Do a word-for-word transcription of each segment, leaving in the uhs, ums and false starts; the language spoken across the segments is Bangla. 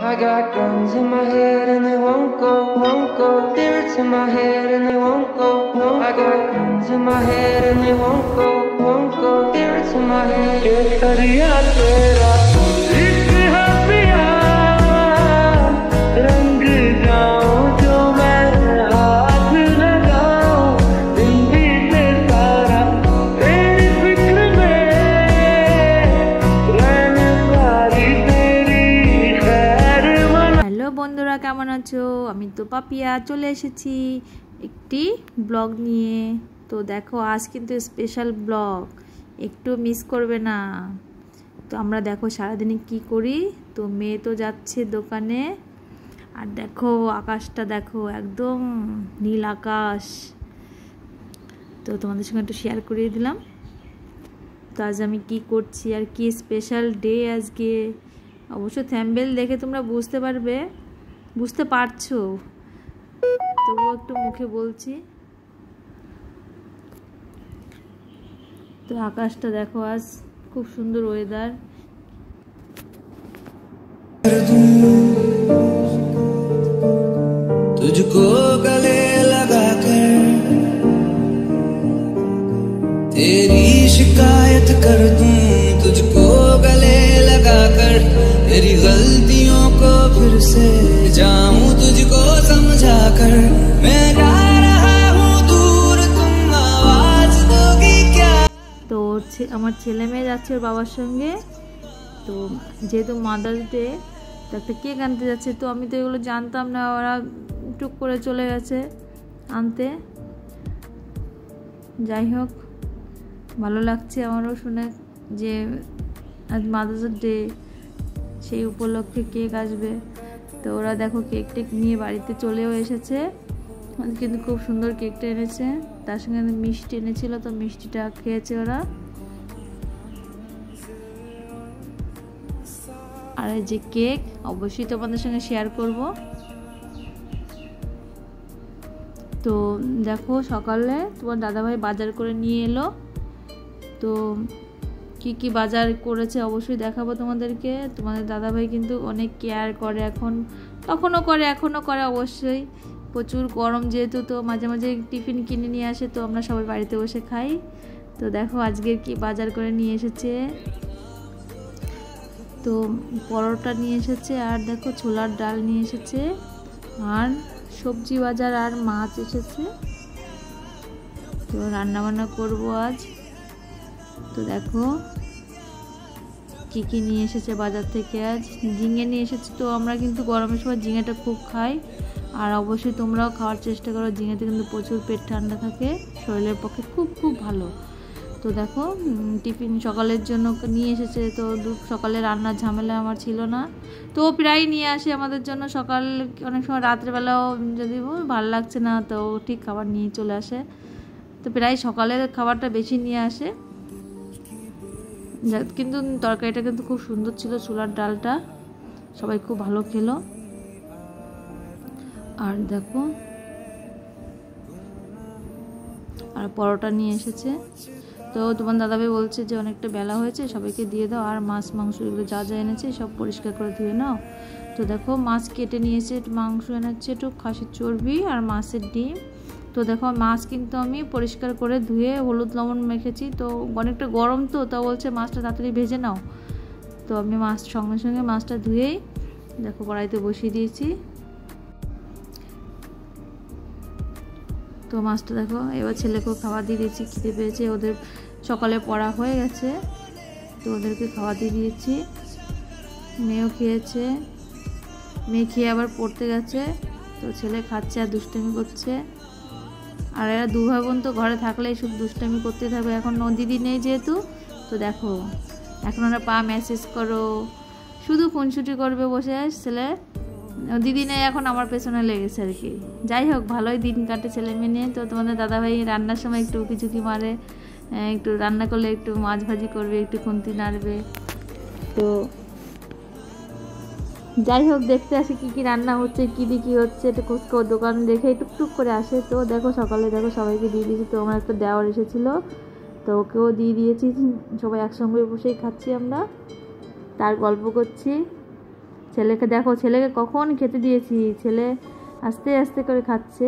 I got guns in my head and they won't go, won't go. Lyrics in my head and they won't go, won't go. I got guns in my head and they won't go, won't go. Lyrics in my head. ये दरिया तेरा इश्क है पिया, रंग जाऊं जो मैं हाथ लगाऊं, दिन बीते सारा तेरी फिक्र में रहने वाली तेरी खैर मना। হ্যালো বন্ধুরা, কেমন আছো? আমি তো পাপিয়া চলে এসেছি একটি ব্লগ নিয়ে। তো দেখো, আজ কিন্তু স্পেশাল ব্লগ, একটু মিস করবে না। তো আমরা দেখো সারাদিনে কি করি। তো মেয়ে তো যাচ্ছে দোকানে, আর দেখো আকাশটা দেখো, একদম নীল আকাশ। তো তোমাদের সঙ্গে একটু শেয়ার করিয়ে দিলাম। তো আজ আমি কি করছি আর কি স্পেশাল ডে আজকে, অবশ্য থ্যাম্বনেল দেখে তোমরা বুঝতে পারবে, বুঝতে পারছো, তবুও একটু মুখে বলছি। তো আকাশটা দেখো, আজ খুব সুন্দর ওয়েদার। तुझको गले लगा कर तेरी शिकायत कर दूं, तुझको गले लगा कर तेरी गलतियों को फिर से जाऊं, तुझको समझा कर मैं गा रहा हूँ दूर, तुम आवाज दोगी क्या। তো আমার ছেলে মেয়ে যাচ্ছে ওর বাবার সঙ্গে। তো যেহেতু মাদার্স ডে, তো একটা কেক আনতে যাচ্ছে। তো আমি তো এগুলো জানতাম না, ওরা টুক করে চলে গেছে আনতে। যাই হোক, ভালো লাগছে আমারও শুনে যে আজ মাদার্স ডে, সেই উপলক্ষে কেক আসবে। তো ওরা দেখো কেক টেক নিয়ে বাড়িতে চলেও এসেছে, কিন্তু খুব সুন্দর কেকটা এনেছে, তার সঙ্গে মিষ্টি এনেছিল। তো মিষ্টিটা খেয়েছে ওরা। আর এই যে কেক অবশ্যই তোমাদের সঙ্গে শেয়ার করব। তো দেখো সকালে তোমার দাদাভাই বাজার করে নিয়ে এলো। তো কি কি বাজার করেছে অবশ্যই দেখাবো তোমাদেরকে। তোমাদের দাদাভাই কিন্তু অনেক কেয়ার করে, এখন তখনও করে, এখনও করে অবশ্যই। প্রচুর গরম যেহেতু, তো মাঝে মাঝে টিফিন কিনে নিয়ে আসে, তো আমরা সবাই বাড়িতে বসে খাই। তো দেখো আজকের কি বাজার করে নিয়ে এসেছে। তো পরোটা নিয়ে এসেছে, আর দেখো ছোলার ডাল নিয়ে এসেছে, আর সবজি বাজার আর মাছ এসেছে। তো রান্নাবান্না করবো আজ। তো দেখো কি কি নিয়ে এসেছে বাজার থেকে। আজ ঝিঙে নিয়ে এসেছে। তো আমরা কিন্তু গরমের সময় ঝিঙেটা খুব খাই, আর অবশ্যই তোমরাও খাওয়ার চেষ্টা করো। ঝিঙেতে কিন্তু প্রচুর পেট ঠান্ডা থাকে, শরীরের পক্ষে খুব খুব ভালো। তো দেখো টিফিন সকালের জন্য নিয়ে এসেছে। তো সকালে রান্নার ঝামেলা আমার ছিল না, তো প্রায় নিয়ে আসে আমাদের জন্য। সকাল অনেক সময় রাত্রেবেলাও যদি ভালো লাগছে না, তো ঠিক খাবার নিয়ে চলে আসে। তো প্রায় সকালের খাবারটা বেশি নিয়ে আসে। কিন্তু তরকারিটা কিন্তু খুব সুন্দর ছিল, ছোলার ডালটা সবাই খুব ভালো খেলো। আর দেখো আর পরোটা নিয়ে এসেছে। তো তোমার দাদাভাই বলছে যে অনেকটা বেলা হয়েছে, সবাইকে দিয়ে দাও, আর মাছ মাংস এগুলো যা যা এনেছে সব পরিষ্কার করে ধুয়ে নাও। তো দেখো মাছ কেটে নিয়েছে, মাংস এনেছে একটু খাসির চর্বি আর মাছের ডিম। তো দেখো মাছ কিন্তু আমি পরিষ্কার করে ধুয়ে হলুদ লবণ মেখেছি। তো অনেকটা গরম, তো তা বলছে মাছটা তাড়াতাড়ি ভেজে নাও। তো আমি মাছ সঙ্গে সঙ্গে মাছটা ধুয়েই দেখো কড়াইতে বসিয়ে দিয়েছি। তো মাছটা দেখো এবার ছেলেকেও খাওয়া দিয়ে দিয়েছি, খিদে পেয়েছে, ওদের সকালে পড়া হয়ে গেছে, তো ওদেরকে খাওয়া দিয়ে দিয়েছি। মেয়েও খেয়েছে, মেয়ে খেয়ে আবার পড়তে গেছে। তো ছেলে খাচ্ছে আর দুষ্টামি করছে। আর এরা দু ভাই বোন তো ঘরে থাকলেই শুধু দুষ্টামি করতে থাকবে। এখন দিদি নেই যেহেতু, তো দেখো এখন ওরা পা মেসেজ করো, শুধু খুনসুটি করবে বসে। ছেলে দিদি নেই এখন, আমার পেছনে লেগেছে আর কি। যাই হোক, ভালোই দিন কাটে ছেলে মেয়ে নিয়ে। তো তোমাদের দাদাভাই রান্নার সময় একটু উকি ঝুঁকি মারে, একটু রান্না করলে একটু মাছ ভাজি করবে, একটু খুন্তি নাড়বে। তো যাই হোক, দেখতে আসে কী কী রান্না হচ্ছে, কী দিয়ে কী হচ্ছে, একটু খোঁজ দোকান দেখে টুকটুক করে আসে। তো দেখো সকালে দেখো সবাইকে দিয়ে দিয়েছি। তো আমার একটা দেওয়ার এসেছিলো, তো ওকেও দিয়ে দিয়েছি। সবাই একসঙ্গে বসেই খাচ্ছি আমরা, তার গল্প করছি। ছেলেকে দেখো, ছেলেকে কখন খেতে দিয়েছি, ছেলে আস্তে আস্তে করে খাচ্ছে।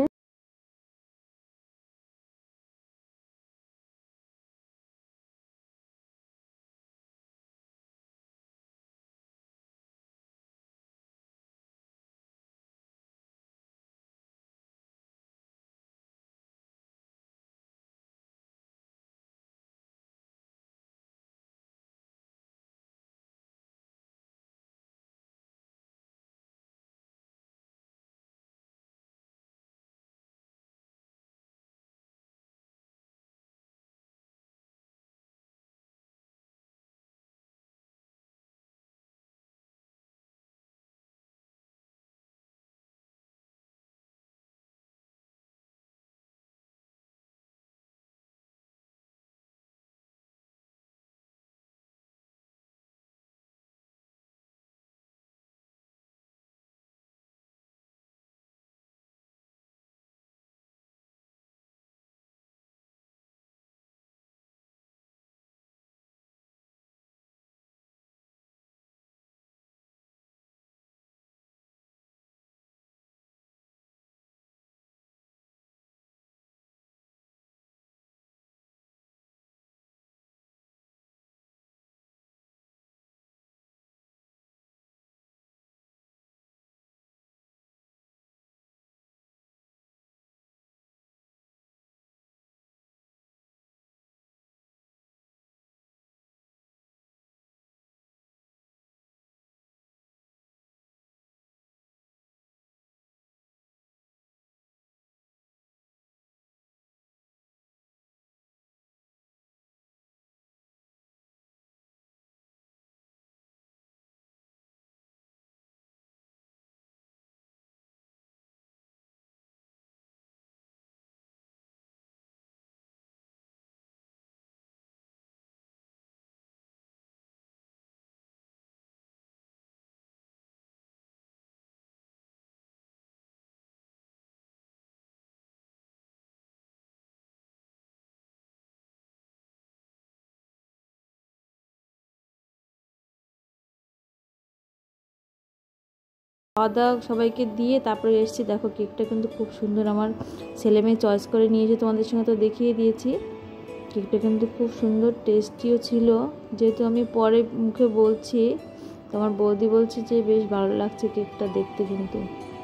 খাওয়া দাওয়া সবাইকে দিয়ে তারপরে এসেছি। দেখো কেকটা কিন্তু খুব সুন্দর, আমার ছেলে মেয়ে চয়েস করে নিয়েছে, তোমাদের সঙ্গে তো দেখিয়ে দিয়েছি। কেকটা কিন্তু খুব সুন্দর, টেস্টিও ছিল। যেহেতু আমি পরে মুখে বলছি, তোমার বৌদি বলছে যে বেশ ভালো লাগছে কেকটা দেখতে। কিন্তু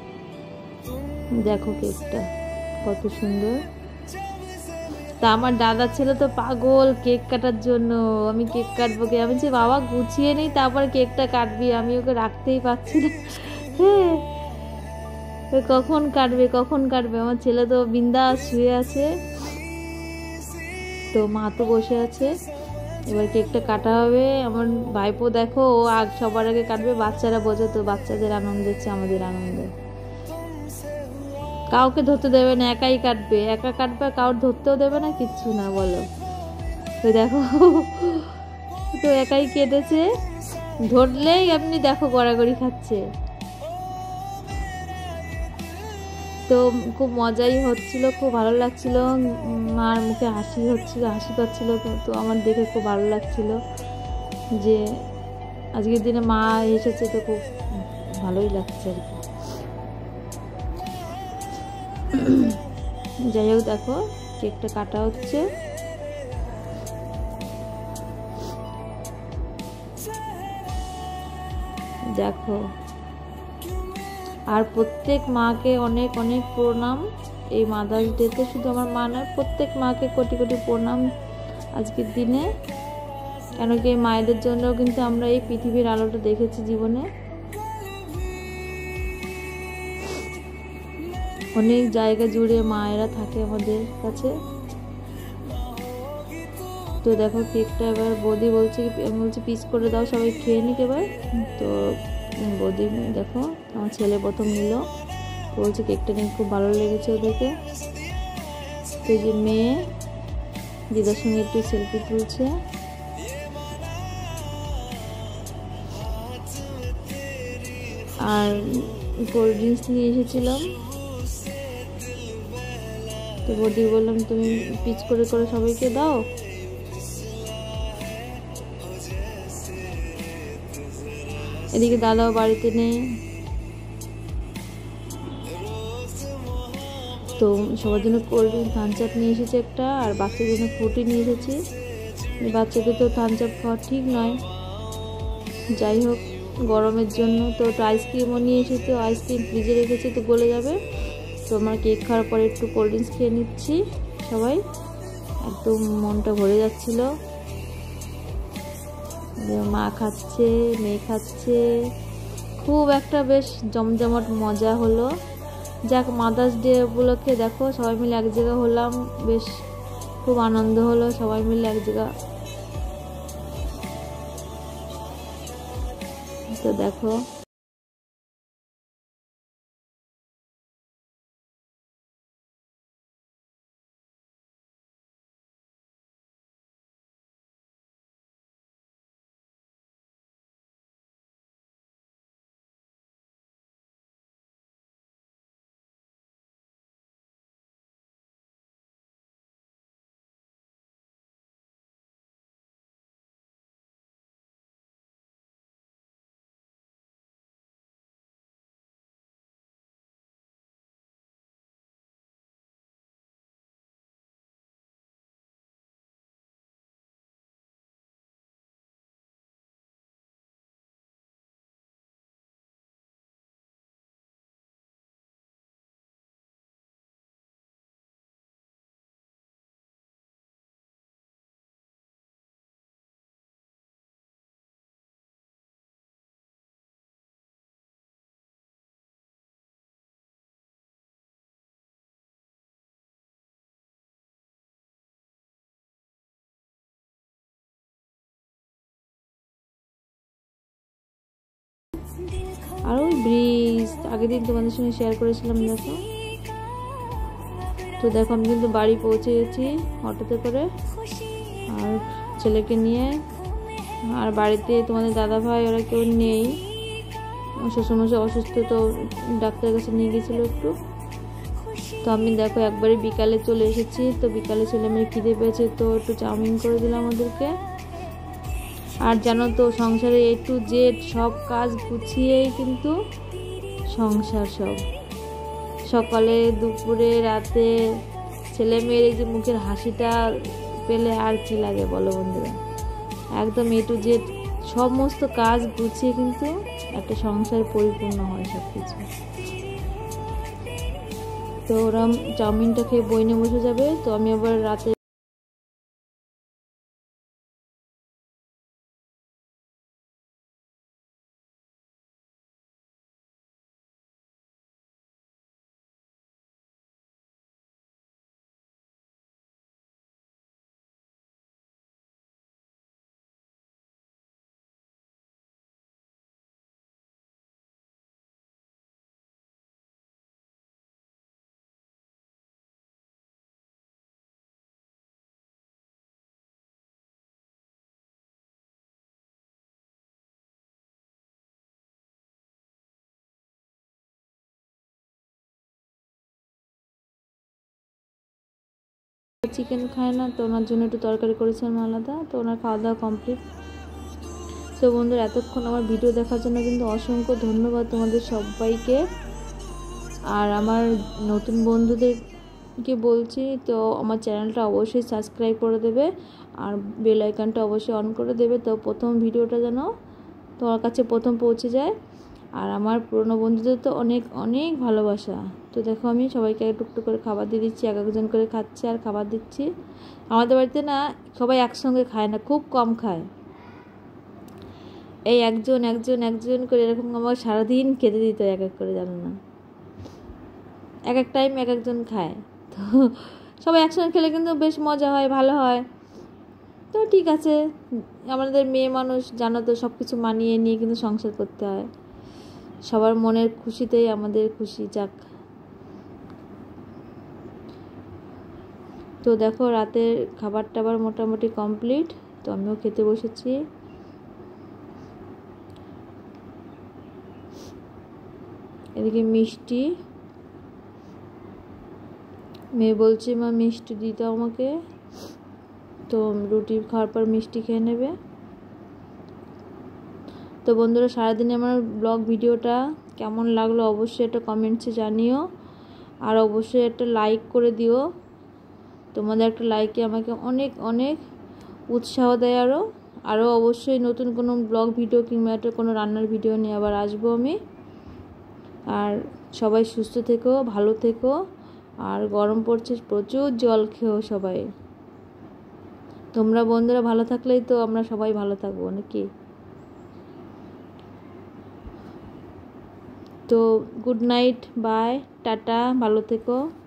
দেখো কেকটা কত সুন্দর। তা আমার দাদার ছেলে তো পাগল কেক কাটার জন্য, আমি কেক কাটবো কে, আমি যে বাবা গুছিয়ে নেই তারপরে কেকটা কাটবি, আমি ওকে রাখতেই পারছি না। হ্যাঁ, কখন কাটবে কখন কাটবে। আমার ছেলে তো বিন্দাস শুয়ে আছে, তো মা তো বসে আছে। এবার কেকটা কাটা হবে। আমার ভাইপো দেখো ও আগ সবার আগে কাটবে, বাচ্চারা বোঝো তো, বাচ্চাদের আনন্দ হচ্ছে আমাদের আনন্দ। কাউকে ধরতে দেবে না, একাই কাটবে, একা কাটবে, কাউর ধরতেও দেবে না, কিচ্ছু না। বলো তো, দেখো তো একাই কেটেছে, ধরলেই আপনি দেখো গড়াগড়ি খাচ্ছে। তো খুব মজাই হচ্ছিল, খুব ভালো লাগছিল, মার মুখে হাসি হচ্ছিল, হাসি পাচ্ছিল। তো আমার দেখে খুব ভালো লাগছিল যে আজকের দিনে মা এসেছে, তো খুব ভালোই লাগছে আর কি। যাই হোক, দেখো কেকটা কাটা হচ্ছে। দেখো, আর প্রত্যেক মাকে অনেক অনেক প্রণাম এই মাদার্স ডেতে। শুধু আমার মা নয়, প্রত্যেক মাকে কোটি কোটি প্রণাম আজকের দিনে। কেন কি এই মায়েদের জন্য কিন্তু আমরা এই পৃথিবীর আলোটা দেখেছি জীবনে। অনেক জায়গা জুড়ে মায়েরা থাকে আমাদের কাছে। তো দেখো কেকটা এবার বৌদি বলছে বলছে পিস করে দাও, সবাই খেয়ে নিক এবার। তো বৌদি দেখো আমার ছেলে প্রথম নিল, বলছে কেকটা নিয়ে খুব ভালো লেগেছে ওদেরকে। তো যে মেয়ে দিদার সঙ্গে একটু সেলফি তুলছে। আর কোল্ড ড্রিঙ্কস নিয়ে এসেছিলাম, তো বৌদি বললাম তুমি পিচ করে করে সবাইকে দাও। এদিকে দাদাও বাড়িতে নেই, তো সবার জন্য কোল্ড ড্রিঙ্ক থামস আপ নিয়ে এসেছি একটা, আর বাচ্চাদের জন্য ফ্রুটি নিয়ে এসেছি। বাচ্চাদের তো থামস আপ খাওয়া ঠিক নয়, যাই হোক গরমের জন্য তো একটু আইসক্রিমও নিয়ে এসেছি, তো আইসক্রিম ফ্রিজে রেখেছি তো গলে যাবে। তো আমার কেক খাওয়ার পরে একটু কোল্ড ড্রিঙ্কস খেয়ে নিচ্ছি সবাই, একদম মনটা ভরে যাচ্ছিল। মা খাচ্ছে, মেয়ে খাচ্ছে, খুব একটা বেশ জমজমাট মজা হলো। যাক, মাদার্স ডে উপলক্ষে দেখো সবাই মিলে এক জায়গা হলাম, বেশ খুব আনন্দ হলো সবাই মিলে এক জায়গা। তো দেখো আর ওই ব্রিজ আগের দিন তোমাদের সঙ্গে শেয়ার করেছিলাম দেখো। তো দেখো আমি কিন্তু বাড়ি পৌঁছে গেছি অটোতে করে আর ছেলেকে নিয়ে, আর বাড়িতে তোমাদের দাদা ভাই ওরা কেউ নেই, শ্বশুরমশাই অসুস্থ, তো ডাক্তারের কাছে নিয়ে গেছিলো একটু। তো আমি দেখো একবারে বিকালে চলে এসেছি, তো বিকালে ছেলে মেয়ে খিদে পেয়েছে তো একটু চাউমিন করে দিলাম ওদেরকে। আর জানো তো সংসারে এ টু জেড সব কাজ গুছিয়েই কিন্তু সংসার, সব সকালে দুপুরে রাতে ছেলে মেয়ের এই যে মুখের হাসিটা পেলে আর কি লাগে বলো বন্ধুরা। একদম এ টু জেড সমস্ত কাজ গুছিয়ে কিন্তু একটা সংসার পরিপূর্ণ হয় সব কিছু। তো ওরা চাউমিনটা খেয়ে বই নিয়ে বসে যাবে, তো আমি আবার রাতে চিকেন খায় না, তো ওনার জন্য একটু তরকারি করেছিলাম আলাদা, তো ওনার খাওয়া দাওয়া কমপ্লিট। তো বন্ধুরা এতক্ষণ আমার ভিডিও দেখার জন্য কিন্তু অসংখ্য ধন্যবাদ তোমাদের সবাইকে। আর আমার নতুন বন্ধুদেরকে বলছি, তো আমার চ্যানেলটা অবশ্যই সাবস্ক্রাইব করে দেবে আর বেল আইকনটা অবশ্যই অন করে দেবে, তো প্রথম ভিডিওটা যেন তোমার কাছে প্রথম পৌঁছে যায়। আর আমার পুরনো বন্ধুদের তো অনেক অনেক ভালোবাসা। তো দেখো আমি সবাইকে টুকটুক করে খাবার দিয়ে দিচ্ছি, এক একজন করে খাচ্ছে আর খাবার দিচ্ছি। আমাদের বাড়িতে না সবাই একসঙ্গে খায় না, খুব কম খায়, এই একজন একজন একজন করে এরকম আমার সারাদিন খেতে দিত এক এক করে, জানো না, এক এক টাইম এক একজন খায়। তো সবাই একসঙ্গে খেলে কিন্তু বেশ মজা হয়, ভালো হয়। তো ঠিক আছে, আমাদের মেয়ে মানুষ জানো তো সব কিছু মানিয়ে নিয়ে কিন্তু সংসার করতে হয়, সবার মনের খুশিতেই আমাদের খুশি। যাক, তো দেখো রাতের খাবার টাবার মোটামুটি কমপ্লিট, তো আমিও খেতে বসেছি। এদিকে মিষ্টি, মেয়ে বলছে মা মিষ্টি দিতে আমাকে, তো রুটি খাওয়ার পর মিষ্টি খেয়ে নেবে। তো বন্ধুরা, সারাদিনে আমার ব্লগ ভিডিওটা কেমন লাগলো অবশ্যই একটা কমেন্টসে জানিও, আর অবশ্যই একটা লাইক করে দিও। তোমাদের একটা লাইকে আমাকে অনেক অনেক উৎসাহ দেয়। আরও আরও অবশ্যই নতুন কোনো ব্লগ ভিডিও কিংবা একটা কোনো রান্নার ভিডিও নিয়ে আবার আসবো আমি। আর সবাই সুস্থ থেকো, ভালো থেকো, আর গরম পড়ছে প্রচুর, জল খেও সবাই। তোমরা বন্ধুরা ভালো থাকলেই তো আমরা সবাই ভালো থাকবো নাকি। তো গুড নাইট, বাই, টাটা, ভালো থেকো।